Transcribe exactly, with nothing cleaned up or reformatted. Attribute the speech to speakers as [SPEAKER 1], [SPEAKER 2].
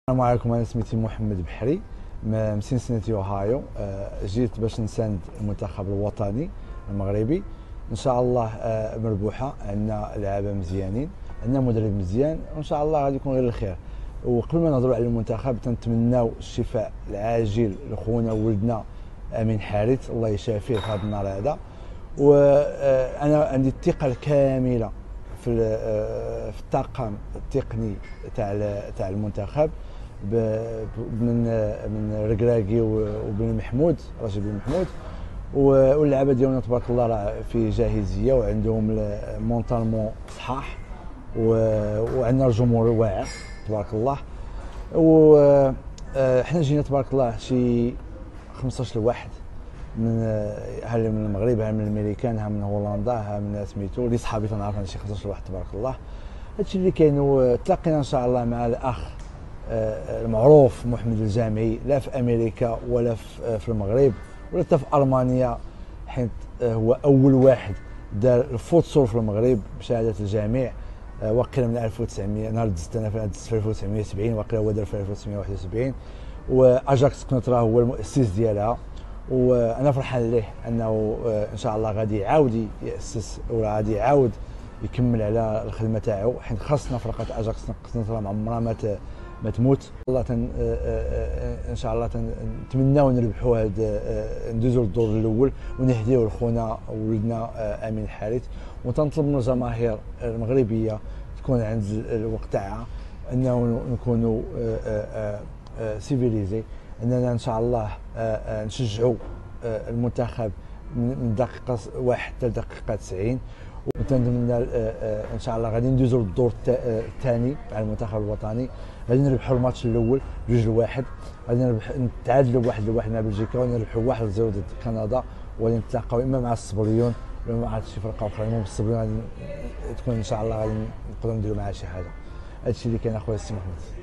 [SPEAKER 1] السلام عليكم. انا سميتي محمد بحري من سينسيناتي اوهايو. جيت باش نساند المنتخب الوطني المغربي. ان شاء الله مربوحه، عندنا لعابه مزيانين، عندنا مدرب مزيان، وان شاء الله غادي يكون غير الخير. وقبل ما نهضروا على المنتخب تنتمناو الشفاء العاجل لخونا ولدنا امين حارث، الله يشافيه في هذا النهار هذا. وانا عندي الثقه الكامله في في الطاقم التقني تاع تاع المنتخب من من ركراكي وبن محمود راشد بن محمود، واللعابه ديالنا تبارك الله راه في جاهزيه وعندهم مونطالمون صحاح، وعندنا الجمهور واعر تبارك الله. وحنا جينا تبارك الله شي خمسطاش واحد من ها من المغرب، ها من الميريكان، ها من هولندا، ها من سميتو اللي صحابي تنعرف انا شي خمسطاش واحد تبارك الله. هادشي اللي كاين. وتلاقينا ان شاء الله مع الاخ المعروف محمد الجامعي، لا في امريكا ولا في المغرب ولا حتى في المانيا، حيت هو اول واحد دار الفوتسول في المغرب بشهاده الجامع. وقيل من ألف وتسعمية، نهار دزت انا في ألف وتسعمية وسبعين، وقيل هو دار في ألف وتسعمية وواحد وسبعين. واجاكس كونترا هو المؤسس ديالها، وانا فرحان ليه انه ان شاء الله غادي يعاود ياسس وغادي يعاود يكمل على الخدمه تاعو، حيت خاصنا فرقه اجاكس كونترا ما عمرها ما ما تموت. الله تن ان شاء الله نتمناو نربحوا هذا، ندوزوا للدور الاول ونهديو لخونا ولدنا امين حارث. وتنطلب من الجماهير المغربيه تكون عند الوقت تاعها انه نكونوا سيفيليزي، اننا ان شاء الله نشجعوا المنتخب من الدقيقه واحد حتى الدقيقه تسعين. ونتمنى ان شاء الله غادي ندوزوا للدور الثاني مع المنتخب الوطني، غادي نربحوا الماتش الاول بجوج لواحد، غادي نربح نتعادلوا واحد لواحد مع بلجيكا، ونربحوا واحد لزيرو ضد كندا، وغادي نتلاقاو اما مع الصبريون ولا مع شي فرقه اخرى. المهم الصبريون غادي تكون ان شاء الله غادي نقدروا نديروا معها شي حاجه. هادشي اللي كاين اخويا السي محمد.